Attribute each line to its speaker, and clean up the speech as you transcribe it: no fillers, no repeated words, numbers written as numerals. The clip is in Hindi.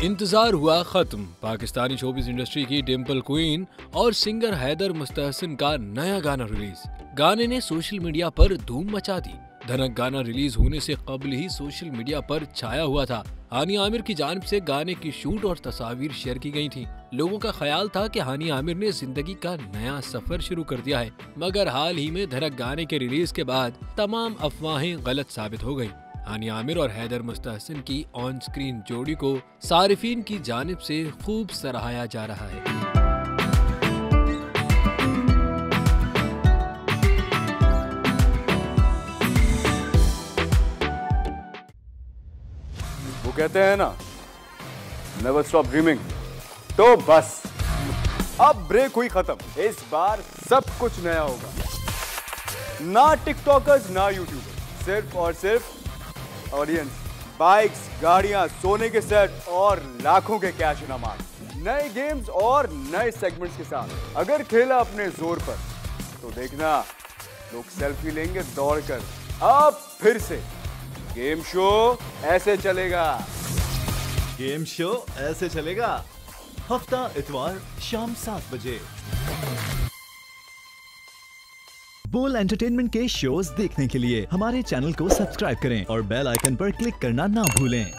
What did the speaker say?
Speaker 1: इंतजार हुआ खत्म। पाकिस्तानी शोबिज़ इंडस्ट्री की डिम्पल क्वीन और सिंगर हैदर मुस्तहसिन का नया गाना रिलीज। गाने ने सोशल मीडिया पर धूम मचा दी। धनक गाना रिलीज होने से कबल ही सोशल मीडिया पर छाया हुआ था। हानिया आमिर की जानिब से गाने की शूट और तस्वीर शेयर की गई थी। लोगों का ख्याल था कि हानिया आमिर ने जिंदगी का नया सफर शुरू कर दिया है, मगर हाल ही में धनक गाने के रिलीज के बाद तमाम अफवाहें गलत साबित हो गयी। हानिया आमिर और हैदर मुस्तहसिन की ऑन स्क्रीन जोड़ी को सारिफीन की जानिब से खूब सराहाया जा रहा है।
Speaker 2: वो कहते हैं ना, नेवर स्टॉप ड्रीमिंग। तो बस अब ब्रेक हुई खत्म। इस बार सब कुछ नया होगा। ना टिकटॉकर्स ना यूट्यूबर्स, सिर्फ और सिर्फ ऑडियंस, बाइक्स, गाड़ियां, सोने के सेट और लाखों के कैश इनामात, नए गेम्स और नए सेगमेंट्स के साथ। अगर खेला अपने जोर पर तो देखना लोग सेल्फी लेंगे दौड़कर। अब फिर से गेम शो ऐसे चलेगा।
Speaker 3: गेम शो ऐसे चलेगा हफ्ता इतवार शाम 7 बजे। बोल एंटरटेनमेंट के शोज देखने के लिए हमारे चैनल को सब्सक्राइब करें और बेल आइकन पर क्लिक करना ना भूलें।